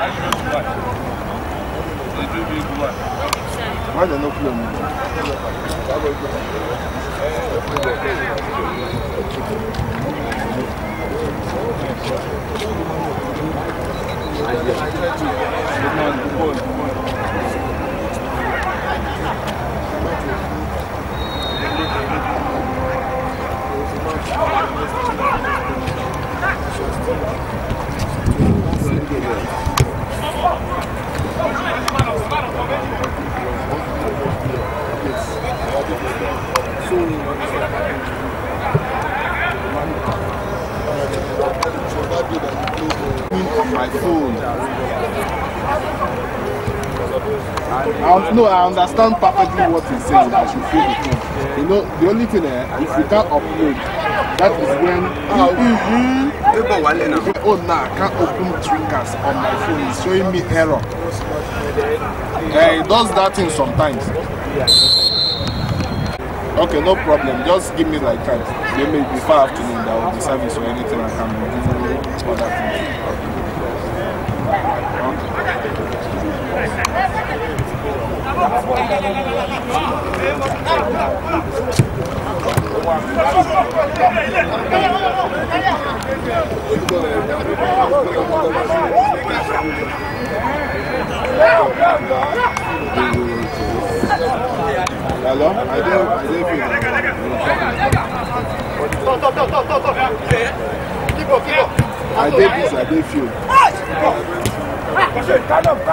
Why they not play me? My phone. No, I understand perfectly what he's saying. I should feel the phone. You know, the only thing if you can't upload, that is when oh no, I can't open triggers on my phone. It's showing me error. It does that thing sometimes. Okay, no problem. Just give me like time. Maybe before afternoon there will be service or anything I can do other things. Hello? I did feel. Stand up.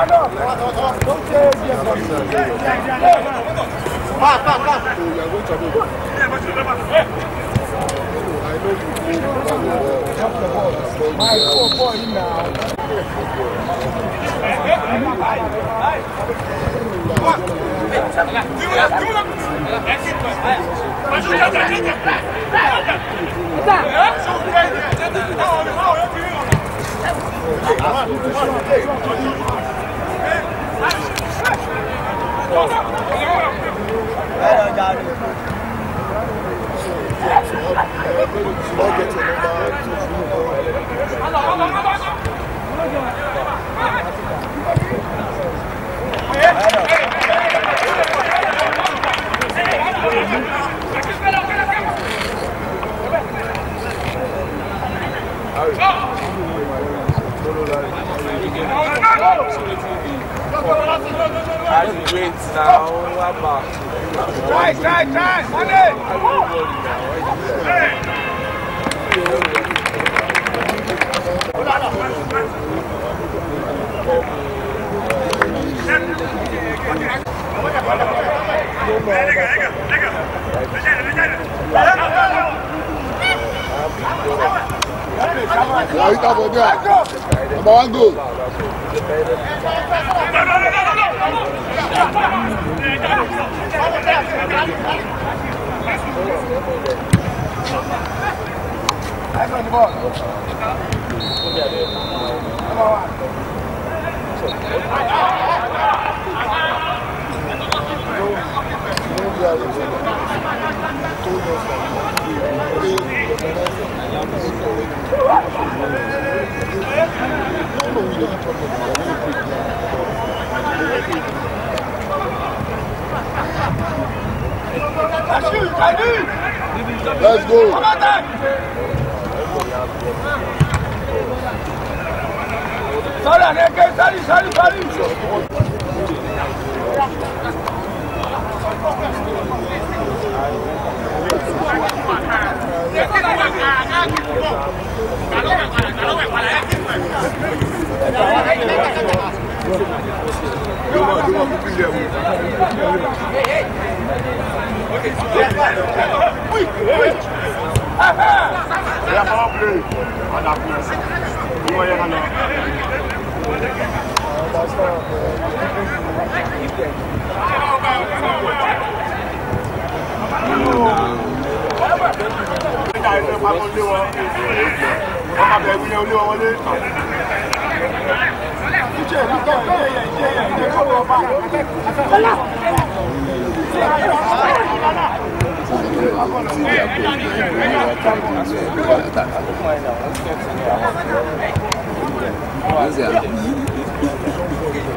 Number one goal. Let's go.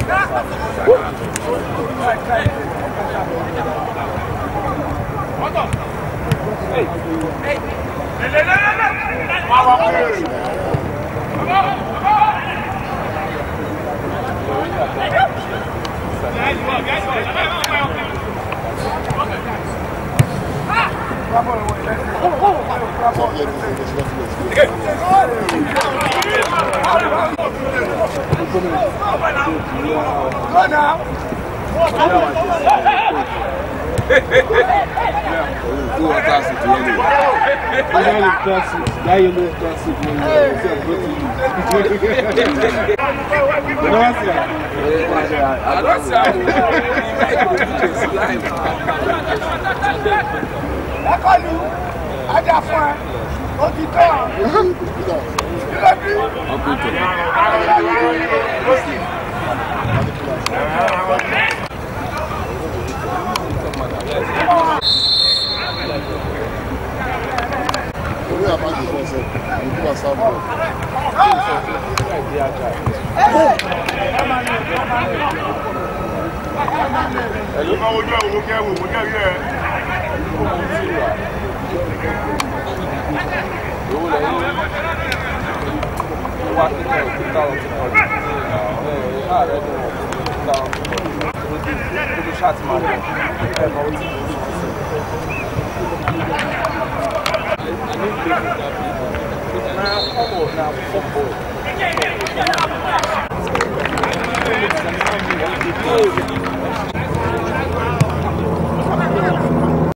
Now,